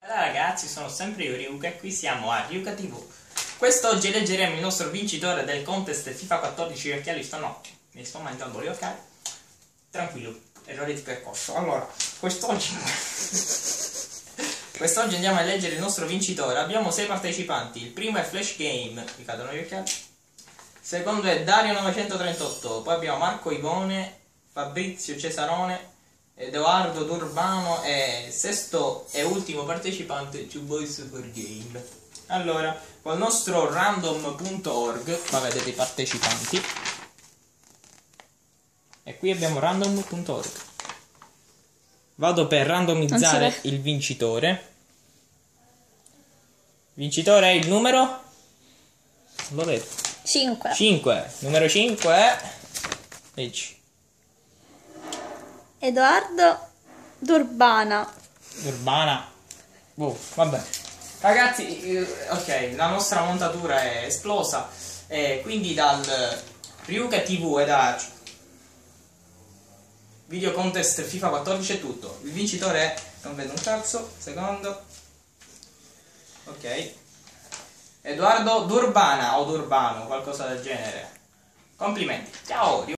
Ciao ragazzi, sono sempre io Ryuka e qui siamo a Ryuka TV. Quest'oggi eleggeremo il nostro vincitore del contest FIFA 14 occhiali stanotte. Mi sto mangiando gli occhiali. Tranquillo, errore di percorso. Allora, quest'oggi andiamo a eleggere il nostro vincitore. Abbiamo 6 partecipanti. Il primo è Flash Game, mi cadono gli occhiali. Il secondo è Dario 938. Poi abbiamo Marco Ivone, Fabrizio Cesarone, Edoardo D'Urbano e sesto e ultimo partecipante Two Boys for Game. Allora, col nostro random.org qua vedete i partecipanti e qui abbiamo random.org. Vado per randomizzare il vincitore. Vincitore è il numero? Lo vedo. 5. Numero 5 è leggi. Edoardo D'Urbana. Boh, vabbè. Ragazzi, ok, la nostra montatura è esplosa. Quindi dal Ryuka TV e da Video Contest FIFA 14 è tutto. Il vincitore è... non vedo un cazzo. Secondo. Ok. Edoardo D'Urbana o D'Urbano, qualcosa del genere. Complimenti. Ciao!